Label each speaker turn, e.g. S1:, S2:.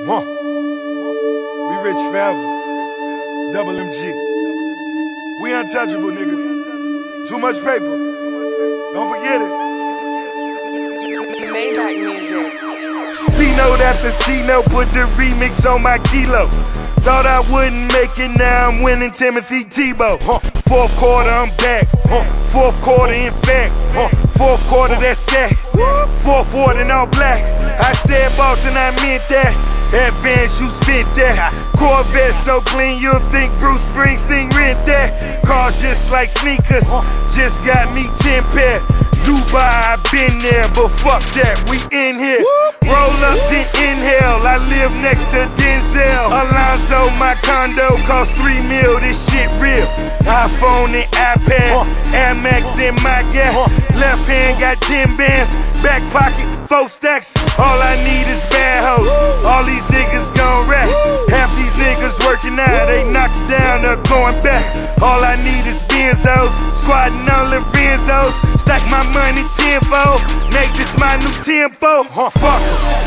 S1: We rich forever. Double MG. We untouchable, nigga. Too much paper. Don't forget it.
S2: Maybach music.
S1: C-note after C-note, put the remix on my kilo. Thought I wouldn't make it, now I'm winning Timothy Tebow. Fourth quarter, I'm back. Fourth quarter, in fact. Fourth quarter, that's sack. Fourth quarter, in all black. I said boss and I meant that. Advance, you spent that. Corvette so clean, you'll think Bruce Springsteen rent that. Cars just like sneakers, just got me 10 pair. Dubai, I been there, but fuck that, we in here. Roll up, then inhale, I live next to Denzel. Alonzo, my condo cost $3 million, this shit real. iPhone and iPad, Air Max in my gap. Left hand got 10 bands, back pocket 4 stacks. All I need is bad hoes, all these niggas gon' rap. Half these niggas working out, they knocked down or going back. All I need is benzos, squatting on Lorenzos. Stack my money tenfold, make this my new tempo. Fuck 'em.